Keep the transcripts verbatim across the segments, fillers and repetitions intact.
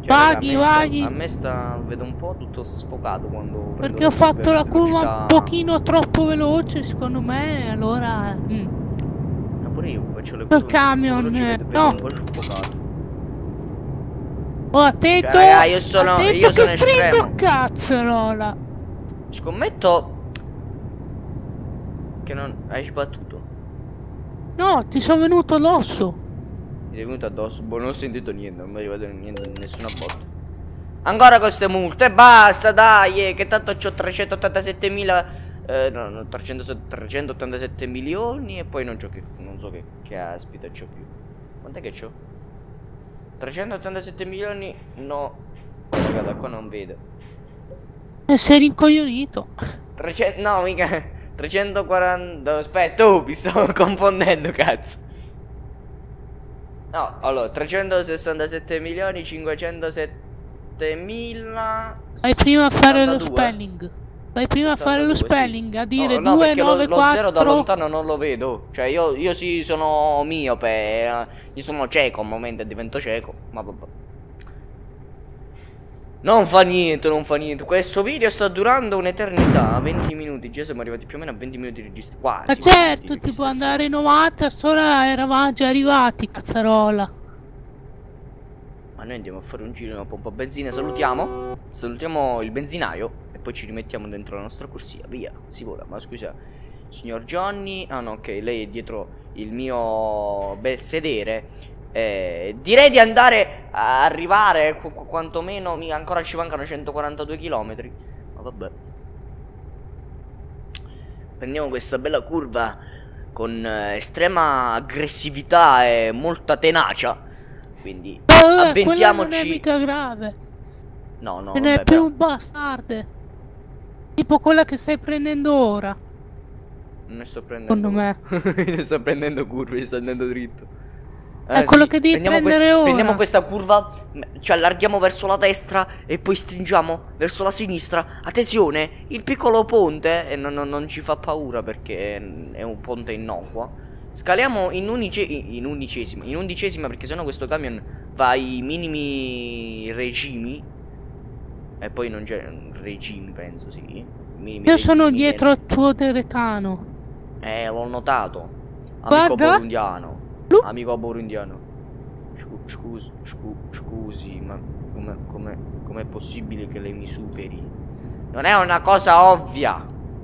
Vaghi, raga, a me vaghi. sta, a me sta, vedo un po' tutto sfocato quando prendo Perché ho fatto la curva velocità. un pochino troppo veloce, secondo me, allora... Mm. Ma pure io faccio le Il curve camion, veloci, vedo, eh, vedo no. un po' soffocato. Oh, attento! Cioè, raga, io sono, attento io che sono stringo estremo. cazzarola! Scommetto che non hai sbattuto. No, ti sono venuto l'osso. Mi sei venuto addosso. Boh, non ho sentito niente, non mi è arrivato niente, nessuna botta. Ancora con queste multe, basta, dai, eh, che tanto c'ho trecentottantasettemila. Eh, no, no, trecento trecentottantasette milioni e poi non c'ho che. Non so che caspita c'ho più. Quant'è che c'ho? trecentottantasette milioni. No. Raga, da qua non vedo. E sei rincoglionito. trecento. No, mica. trecentoquaranta. Aspetta, oh, mi sto confondendo, cazzo. No, allora, trecentosessantasette milioni cinquecentosettemila. Vai prima a fare lo settantadue. spelling. Vai prima a fare lo settantadue, spelling, sì. a dire no, no, due, perché nove, lo, lo zero da quattro. lontano non lo vedo. Cioè io, io sì sono miope, eh, io sono cieco al momento e divento cieco. Ma vabbè. Non fa niente, non fa niente. Questo video sta durando un'eternità. venti minuti. Già siamo arrivati più o meno a venti minuti di registrazione. Ma certo, ti può andare in novanta, a ora eravamo già arrivati, cazzarola. Ma noi andiamo a fare un giro, una pompa benzina. Salutiamo. Salutiamo il benzinaio. E poi ci rimettiamo dentro la nostra corsia. Via, si vola. Ma scusa, signor Johnny. Ah no, ok, lei è dietro il mio bel sedere. Eh, direi di andare a arrivare qu quantomeno mi ancora ci mancano centoquarantadue chilometri. Ma vabbè. Prendiamo questa bella curva con eh, estrema aggressività e molta tenacia. Quindi Eh, avventiamoci. non è mica grave. No, no, Ce n'è vabbè, più però. un bastarde. Tipo quella che stai prendendo ora. Non ne sto prendendo. Secondo me. Ne sto prendendo curve, sto andando dritto. È quello che devi prendiamo prendere quest ora. Prendiamo questa curva, ci allarghiamo verso la destra e poi stringiamo verso la sinistra. Attenzione, il piccolo ponte, e non, non, non ci fa paura perché è un ponte innocuo. Scaliamo in, unice in undicesima, in undicesima perché sennò questo camion va ai minimi regimi. E poi non c'è regimi, penso, sì. Minimi Io sono regimi, dietro eh. al tuo deretano. Eh, l'ho notato. Amico Guarda. burundiano. Lu- Amico burundiano. Scu scusi, scu scusi, ma come come com'è possibile che lei mi superi? Non è una cosa ovvia.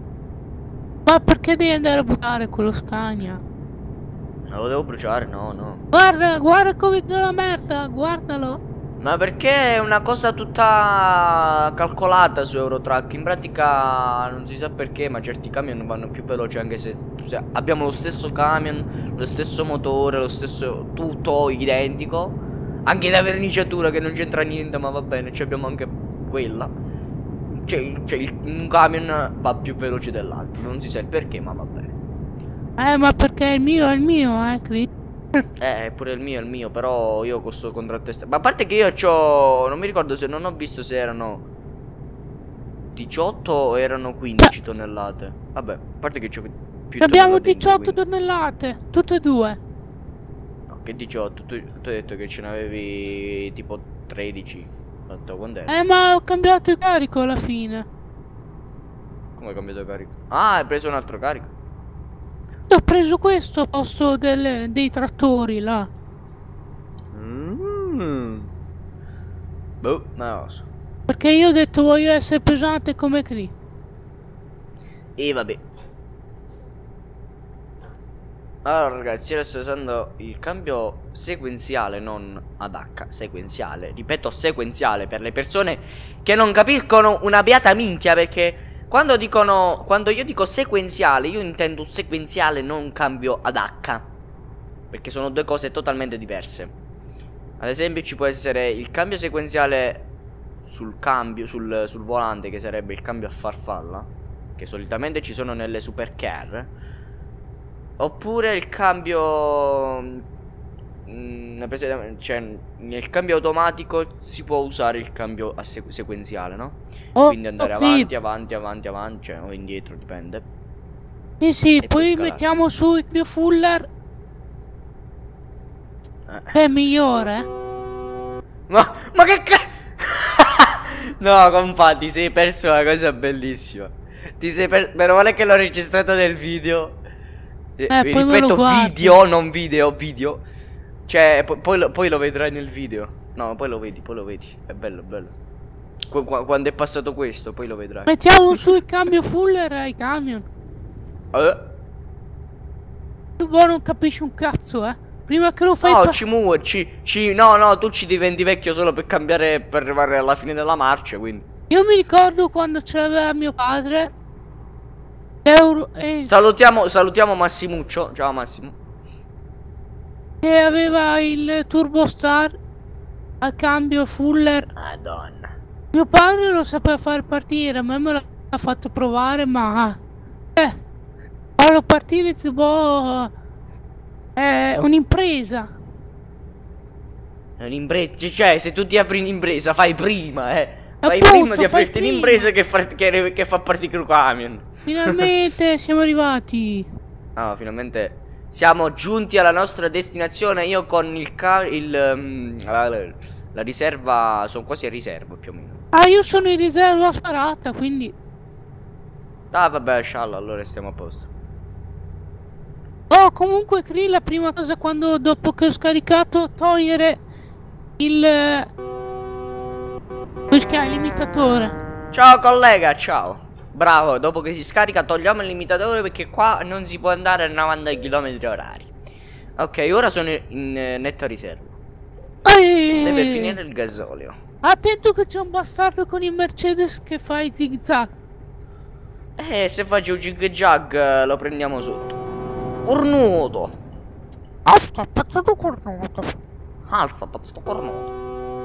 Ma perché devi andare a buttare quello Scania? Non lo devo bruciare, no, no. Guarda, guarda come dà la merda, guardalo. Ma perché è una cosa tutta calcolata su Eurotrack. In pratica non si sa perché, ma certi camion vanno più veloci anche se, se abbiamo lo stesso camion, lo stesso motore, lo stesso tutto identico. Anche la verniciatura che non c'entra niente, ma va bene, ci abbiamo anche quella. Cioè, cioè il, un camion va più veloce dell'altro, non si sa il perché, ma va bene. Eh, ma perché il mio è il mio, eh, Chris. Eh, pure il mio è il mio, però io con sto contratto esterno. Ma a parte che io c'ho. Non mi ricordo se non ho visto se erano diciotto o erano quindici tonnellate. Vabbè, a parte che c'ho più Abbiamo tonnellate in diciotto quindi. tonnellate, tutte e due. No, che diciotto? Tu, tu hai detto che ce n'avevi tipo tredici. Aspetta, quando è? Eh, ma ho cambiato il carico alla fine. Come hai cambiato carico? Ah, hai preso un altro carico? Ho preso questo a posto delle, dei trattori là. Mm. Boh, non lo so. Perché io ho detto voglio essere pesante come Chris. E vabbè. Allora ragazzi, io sto usando il cambio sequenziale, non ad H, sequenziale. Ripeto, sequenziale per le persone che non capiscono una beata minchia. Perché quando dicono, quando io dico sequenziale, io intendo sequenziale, non cambio ad H, perché sono due cose totalmente diverse. Ad esempio ci può essere il cambio sequenziale sul cambio, sul, sul volante, che sarebbe il cambio a farfalla, che solitamente ci sono nelle supercar. Oppure il cambio mh, cioè nel cambio automatico si può usare il cambio a sequ sequenziale, no? Oh, Quindi andare oh, avanti, sì. avanti, avanti, avanti, cioè o indietro, dipende. Sì, sì, E poi poi scalare. mettiamo su il mio Fuller. Eh. È migliore. Ma, ma che ca... No, compa, ti sei perso una cosa bellissima. Ti sei perso. Meno male che l'ho registrato nel video. Eh, Eh, poi me lo ripeto, guardo. video, non video, video. Cioè, po- poi, lo, poi lo vedrai nel video. No, poi lo vedi, poi lo vedi. È bello, bello. Qu- qu- quando è passato questo, poi lo vedrai. Mettiamo su il cambio Fuller ai camion. Eh? Tu poi non capisci un cazzo, eh. Prima che lo fai No, pa- ci muovi, ci, ci, no, no, tu ci diventi vecchio solo per cambiare, per arrivare alla fine della marcia, quindi. Io mi ricordo quando c'aveva mio padre. Euro e Salutiamo, salutiamo Massimuccio. Ciao Massimo. che aveva il Turbo Star al cambio Fuller. Madonna. Mio padre lo sapeva far partire, a me me l'ha fatto provare, ma eh, farlo partire tipo è un'impresa. È un'impresa, cioè se tu ti apri un'impresa fai prima, eh. Fai Appunto, prima di fai aprirti prima. un'impresa che, fa- che, che fa partire il camion. Finalmente siamo arrivati. Ah, finalmente siamo giunti alla nostra destinazione. Io con il ca il um, la, la riserva, sono quasi a riserva più o meno. Ah, io sono in riserva sparata, quindi Ah, vabbè, sciallo, allora stiamo a posto. oh, comunque Krill, la prima cosa quando dopo che ho scaricato togliere il come si chiama, il limitatore. Ciao collega, ciao. Bravo, dopo che si scarica togliamo il limitatore perché qua non si può andare a novanta chilometri orari. Ok, ora sono in eh, netta riserva. Deve Ehi, finire il gasolio. attento che c'è un bastardo con il Mercedes che fa i zig zag. Eh, se faccio un jig jag eh, lo prendiamo sotto. Cornuto. Alza, pezzato cornuto. Alza, pazzo cornuto.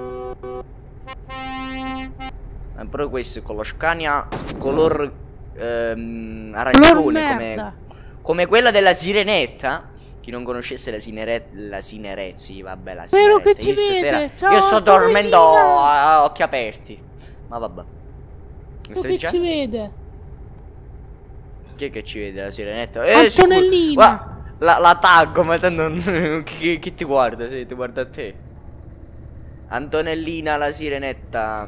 Eh, però questo con lo Scania color ehm, arancione Color come, merda. come quella della sirenetta. Chi non conoscesse la sineretta, la sinerezzi, vabbè, la Spero sineretta. che ci Io stasera- vede. Ciao, io sto Antonellina. dormendo a occhi aperti. Ma vabbè. Mi Tu stai che già? ci vede? Chi è che ci vede la sirenetta? Eh, sicuro. Antonellina. Guarda, la, la taggo, ma tanto non- chi, chi ti guarda? Sì, ti guarda a te. Antonellina la sirenetta.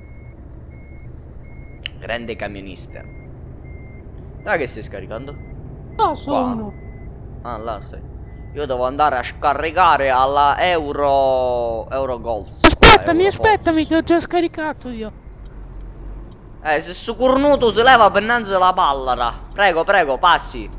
Grande camionista. Dai che stai scaricando? No, sono. Ah, là stai. Io devo andare a scaricare alla Euro... Euro Golf. Aspettami, Euro aspettami Golf. che ho già scaricato io. Eh, se su cornuto si leva per innanzi la pallara. Prego, prego, passi.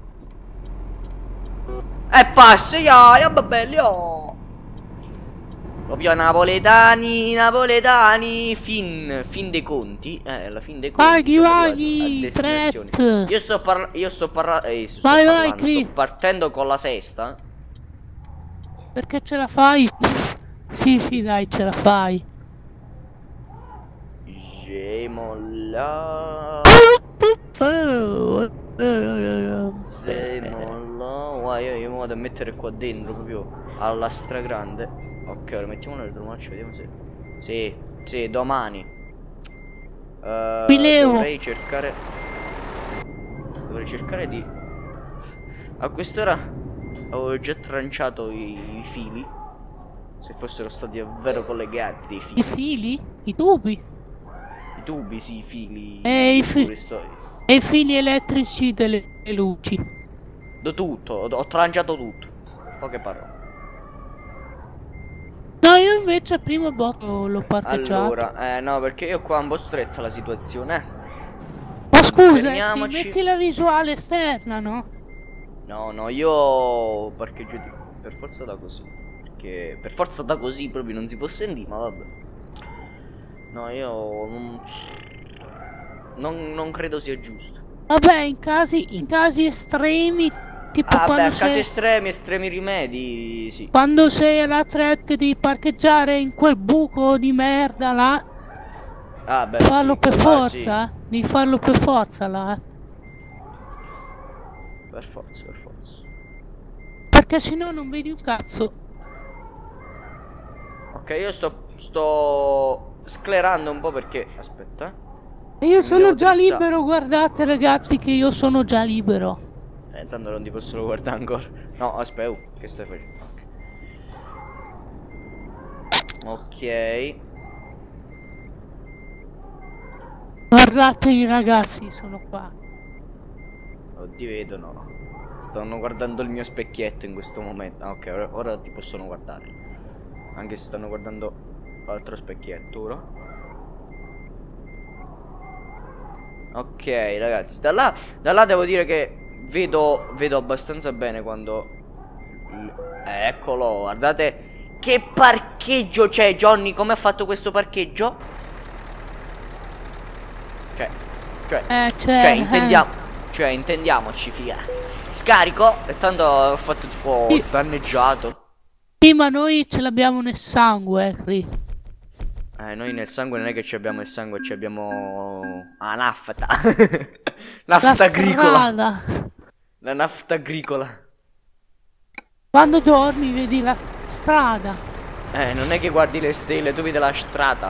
E passi, ya, ya belli, oh. Proprio napoletani, napoletani, fin, fin dei conti. Eh, alla fin dei conti. Vaghi, siamo arrivati vaghi, a destinazione. tret. Io sto parlando, io sto parlando, eh, sto, Vai, vai, parlando, Cri. sto partendo con la sesta. Perché ce la fai? Sì, sì, dai, ce la fai. Gemola. Gemola. Guarda, io, io mi vado a mettere qua dentro proprio alla stragrande. Ok, ora mettiamolo nel domaccio, vediamo se. Sì, sì, domani. Uh, Mi levo. dovrei cercare. Dovrei cercare di. A quest'ora avevo già tranciato i, i fili. Se fossero stati davvero collegati dei fili. I fili? I tubi? I tubi, sì, i fili. E i fi- Questo- E i fili elettrici delle luci. Do tutto, ho, ho tranciato tutto. Poche parole. No, io invece prima botto l'ho parcheggiato. Allora, eh no, perché io qua è un po' stretta la situazione, eh. Ma scusa, ti fermiamoci. metti la visuale esterna, no? No, no, io parcheggio di- per forza da così. Perché per forza da così proprio non si può sentire, ma vabbè. No, io non, non, non credo sia giusto. Vabbè, in casi, in casi estremi, tipo Ah, beh, quando, a casi sei, estremi, estremi rimedi, sì. quando sei alla track di parcheggiare in quel buco di merda là, Ah, beh, farlo sì. per Ah, forza, eh? Devi farlo per forza là, eh? sì. Per forza, per forza. Perché sennò non vedi un cazzo. Ok, io sto, sto sclerando un po' perché... Aspetta. E io sono devo già drizzare. libero, guardate ragazzi che io sono già libero. Eh, intanto non ti posso guardare ancora. No, aspetta, oh, che stai facendo? Ok. Ok. Guardate i ragazzi, sono qua. Non ti vedono. Stanno guardando il mio specchietto in questo momento. Ah, ok, ora, ora ti possono guardare. Anche se stanno guardando l'altro specchietto ora. Ok, ragazzi, da là, da là devo dire che vedo, vedo abbastanza bene quando... Eccolo, guardate che parcheggio c'è, Johnny. Come ha fatto questo parcheggio? Cioè, cioè, Eh, cioè, cioè, intendiamo, cioè, intendiamoci, figa. Scarico, e tanto ho fatto tipo Sì. danneggiato. Sì, ma noi ce l'abbiamo nel sangue, Cri. Eh, noi nel sangue non è che ci abbiamo il sangue, ci abbiamo la nafta. Nafta La agricola. strada. La nafta agricola. Quando dormi vedi la strada. Eh, non è che guardi le stelle, tu vedi la strada.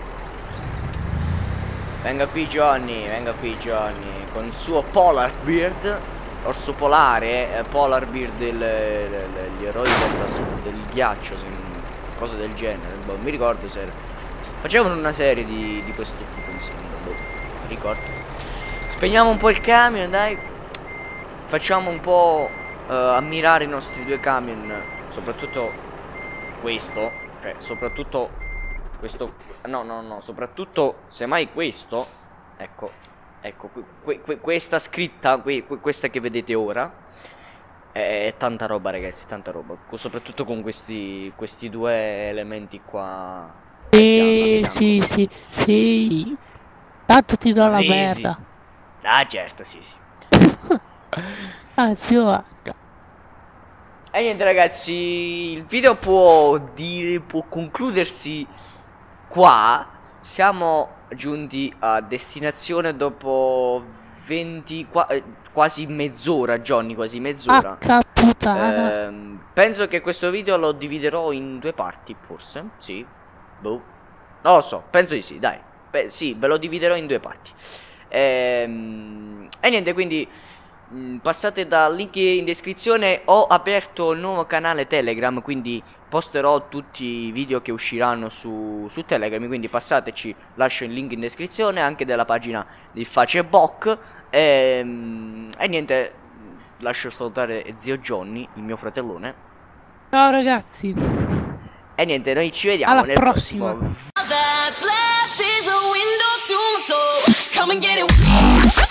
Venga qui Johnny, venga qui Johnny. Con il suo Polar Beard. Orso polare, eh, Polar Beard, il, il, gli eroi del, del ghiaccio, cose del genere. Boh, mi ricordo se era. Facevano una serie di, di questo tipo, mi sembra. Boh, mi ricordo. Spegniamo un po' il camion, dai. Facciamo un po' uh, ammirare i nostri due camion. Soprattutto questo. Cioè, soprattutto questo. No, no, no. Soprattutto, semmai questo. Ecco. Ecco, que que questa scritta, que questa che vedete ora. È tanta roba, ragazzi, tanta roba. Soprattutto con questi, questi due elementi qua. Sì, sì, sì, sì. Tanto ti do la Sì, merda. sì. Ah, certo, sì, sì. Ah, zio H. E niente, ragazzi, il video può dire, può concludersi qua. Siamo giunti a destinazione dopo venti, qua, eh, quasi mezz'ora, Johnny, quasi mezz'ora. H puttana. Ehm, penso che questo video lo dividerò in due parti, forse, sì. Boh. Non lo so, penso di sì, dai. Beh, sì, ve lo dividerò in due parti. Ehm, e niente, quindi mh, passate dal link in descrizione. Ho aperto il nuovo canale Telegram, quindi posterò tutti i video che usciranno su, su Telegram. Quindi passateci, lascio il link in descrizione anche della pagina di Facebook. E, e niente, lascio salutare zio Johnny, il mio fratellone. Ciao ragazzi. E niente, noi ci vediamo Alla nel prossima. prossimo. That's left is a window to my soul. Come and get it.